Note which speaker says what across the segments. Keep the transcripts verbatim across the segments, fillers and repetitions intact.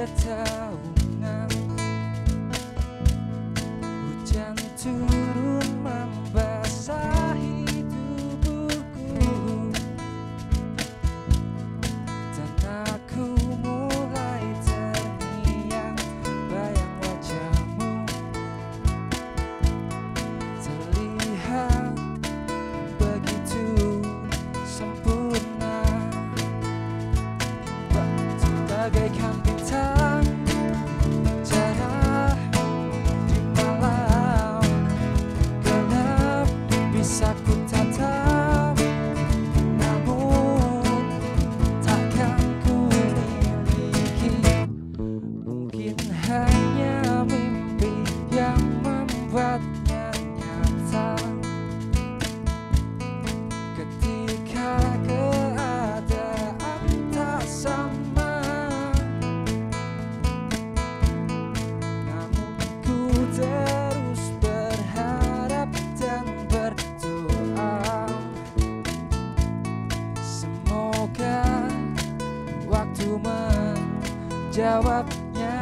Speaker 1: Setahun hujan turun membasahi tubuhku, dan aku mulai terngiang bayang wajahmu. Terlihat begitu sempurna, bagaikan bintang cerah di malam gelap. Bisa ku tatap, namun takkan ku miliki. Mungkin hanya mimpi yang membuatnya nyata. Ketika keadaan tak sama, terus berharap dan berdoa, semoga waktu menjawabnya.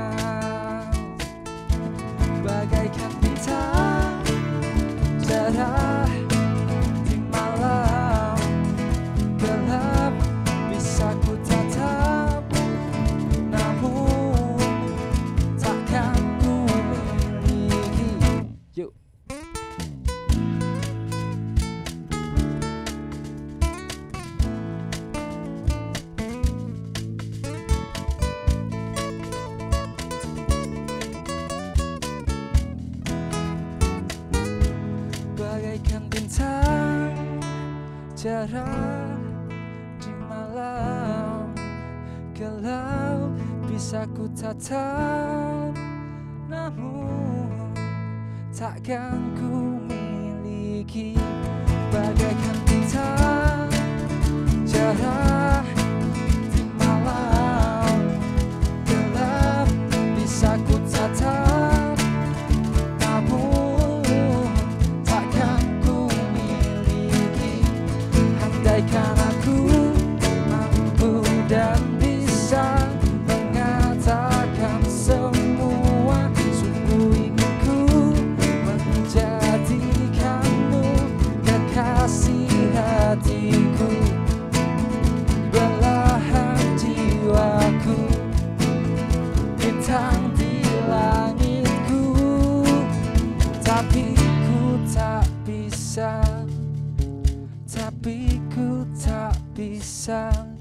Speaker 1: Bagaikan bintang cerah di malam gelap, bisa ku tatap, namun takkan yuk. Bagaikan bintang cerah di malam gelap, bisa ku tatap, namun takkan ku miliki. Bagaikan bintang cerah di malam gelap, bisa ku tatap, namun takkan ku miliki. Andaikan aku mampu dan bisa mengatakan semua, sungguh ingin ku menjadikanmu kekasih hatiku, belahan jiwaku, bintang di langitku. Tapi ku tak bisa, tapi ku tak bisa